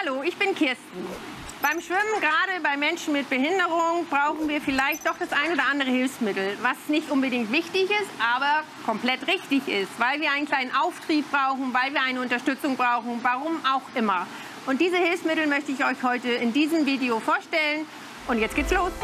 Hallo, ich bin Kirsten. Beim Schwimmen, gerade bei Menschen mit Behinderung, brauchen wir vielleicht doch das ein oder andere Hilfsmittel, was nicht unbedingt wichtig ist, aber komplett richtig ist, weil wir einen kleinen Auftrieb brauchen, weil wir eine Unterstützung brauchen, warum auch immer. Und diese Hilfsmittel möchte ich euch heute in diesem Video vorstellen. Und jetzt geht's los.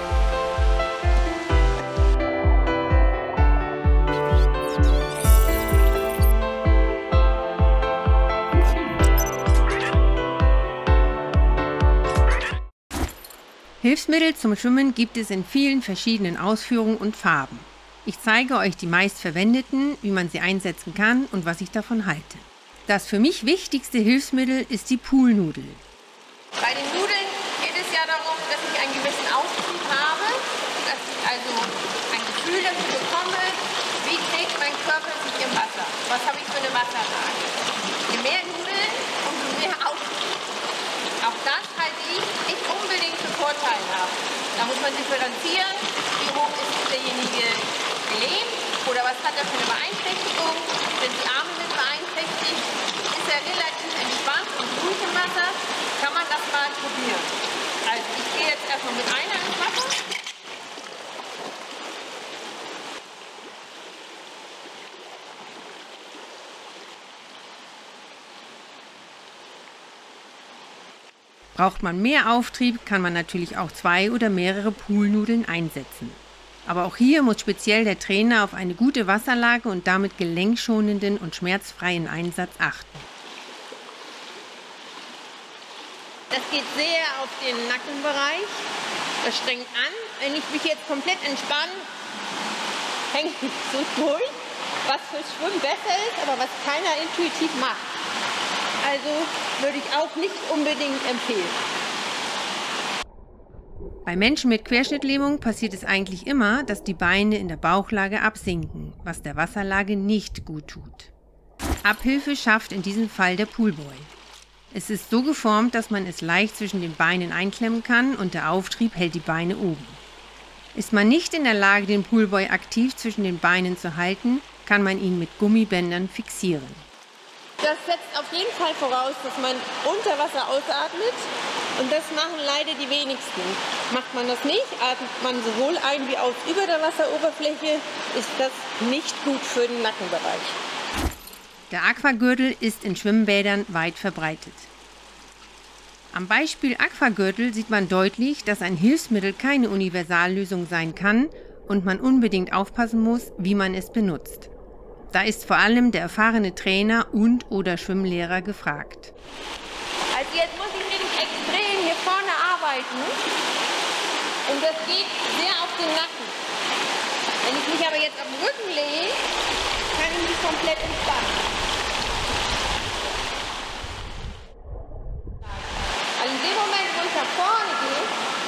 Hilfsmittel zum Schwimmen gibt es in vielen verschiedenen Ausführungen und Farben. Ich zeige euch die meistverwendeten, wie man sie einsetzen kann und was ich davon halte. Das für mich wichtigste Hilfsmittel ist die Poolnudel. Bei den Nudeln geht es ja darum, dass ich einen gewissen Auftrieb habe, dass ich also ein Gefühl dafür bekomme, wie trägt mein Körper sich im Wasser, was habe ich für eine Wasserlage. Je mehr Nudeln, umso mehr Auftrieb. Auch das halte ich nicht unbedingt für vorteilhaft. Da muss man differenzieren, wie hoch ist derjenige gelähmt oder was hat er für eine Beeinträchtigung. Sind die Arme mit beeinträchtigt, ist er relativ entspannt und ruhig im Wasser, kann man das mal probieren. Also ich gehe jetzt erstmal mit einer ins Wasser. Braucht man mehr Auftrieb, kann man natürlich auch 2 oder mehrere Poolnudeln einsetzen. Aber auch hier muss speziell der Trainer auf eine gute Wasserlage und damit gelenkschonenden und schmerzfreien Einsatz achten. Das geht sehr auf den Nackenbereich. Das strengt an. Wenn ich mich jetzt komplett entspanne, hängt ich so durch, was fürs Schwimmen besser ist, aber was keiner intuitiv macht. Also würde ich auch nicht unbedingt empfehlen. Bei Menschen mit Querschnittlähmung passiert es eigentlich immer, dass die Beine in der Bauchlage absinken, was der Wasserlage nicht gut tut. Abhilfe schafft in diesem Fall der Poolboy. Es ist so geformt, dass man es leicht zwischen den Beinen einklemmen kann und der Auftrieb hält die Beine oben. Ist man nicht in der Lage, den Poolboy aktiv zwischen den Beinen zu halten, kann man ihn mit Gummibändern fixieren. Das setzt auf jeden Fall voraus, dass man unter Wasser ausatmet und das machen leider die wenigsten. Macht man das nicht, atmet man sowohl ein wie aus über der Wasseroberfläche, ist das nicht gut für den Nackenbereich. Der Aquagürtel ist in Schwimmbädern weit verbreitet. Am Beispiel Aquagürtel sieht man deutlich, dass ein Hilfsmittel keine Universallösung sein kann und man unbedingt aufpassen muss, wie man es benutzt. Da ist vor allem der erfahrene Trainer und/oder Schwimmlehrer gefragt. Also jetzt muss ich nämlich extrem hier vorne arbeiten und das geht sehr auf den Nacken. Wenn ich mich aber jetzt auf den Rücken lege, kann ich mich komplett entspannen. Also in dem Moment, wo ich nach vorne gehe,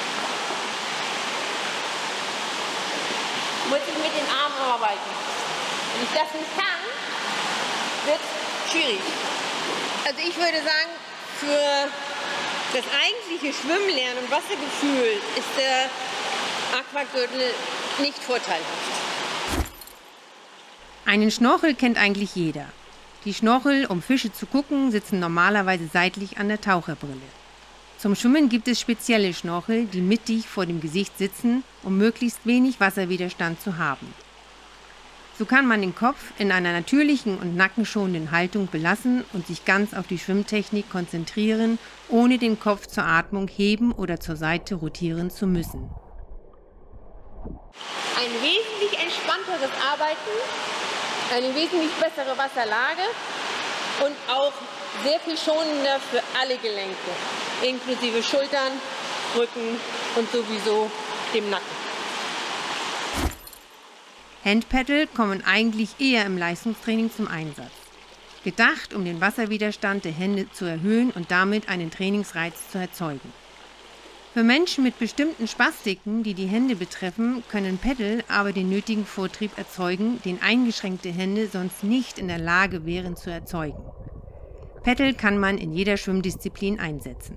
muss ich mit den Armen arbeiten. Wenn ich das nicht kann, wird es schwierig. Also ich würde sagen, für das eigentliche Schwimmlernen und Wassergefühl ist der Aquagürtel nicht vorteilhaft. Einen Schnorchel kennt eigentlich jeder. Die Schnorchel, um Fische zu gucken, sitzen normalerweise seitlich an der Taucherbrille. Zum Schwimmen gibt es spezielle Schnorchel, die mittig vor dem Gesicht sitzen, um möglichst wenig Wasserwiderstand zu haben. So kann man den Kopf in einer natürlichen und nackenschonenden Haltung belassen und sich ganz auf die Schwimmtechnik konzentrieren, ohne den Kopf zur Atmung heben oder zur Seite rotieren zu müssen. Ein wesentlich entspannteres Arbeiten, eine wesentlich bessere Wasserlage und auch sehr viel schonender für alle Gelenke, inklusive Schultern, Rücken und sowieso dem Nacken. Handpaddle kommen eigentlich eher im Leistungstraining zum Einsatz. Gedacht, um den Wasserwiderstand der Hände zu erhöhen und damit einen Trainingsreiz zu erzeugen. Für Menschen mit bestimmten Spastiken, die die Hände betreffen, können Paddle aber den nötigen Vortrieb erzeugen, den eingeschränkte Hände sonst nicht in der Lage wären zu erzeugen. Paddle kann man in jeder Schwimmdisziplin einsetzen.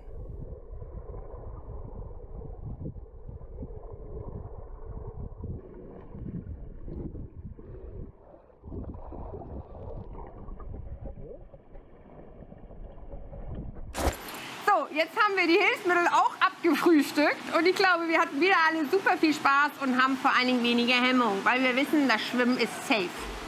jetzt haben wir die Hilfsmittel auch abgefrühstückt und ich glaube, wir hatten wieder alle super viel Spaß und haben vor allen Dingen weniger Hemmung, weil wir wissen, das Schwimmen ist safe.